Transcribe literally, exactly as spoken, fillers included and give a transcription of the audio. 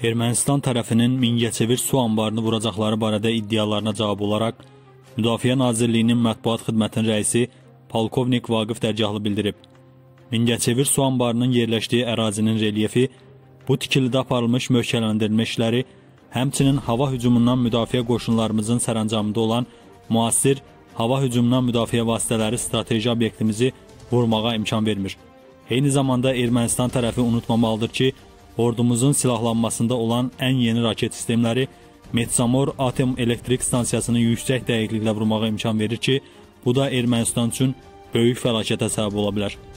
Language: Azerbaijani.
Ermənistan tərəfinin Mingəçevir su anbarını vuracaqları barədə iddialarına cavab olaraq, Müdafiə Nazirliyinin mətbuat xidmətinin rəisi Polkovnik Vaqif Dərgahlı bildirib. Mingəçevir su anbarının yerləşdiyi ərazinin relyefi, bu tikilidə aparılmış möhkələndirmə işləri, həmçinin hava hücumundan müdafiə qoşunlarımızın sərəncamında olan müasir hava hücumundan müdafiə vasitələri strateji obyektimizi vurmağa imkan vermir. Eyni zamanda Ermənistan tərəfi unutmamalıdır ki, ordumuzun silahlanmasında olan ən yeni raket sistemləri Metsamor Atom Elektrik Stansiyasını yüksək dəqiqliklə vurmağa imkan verir ki, bu da Ermənistan üçün böyük fəlakətə səbəb ola bilər.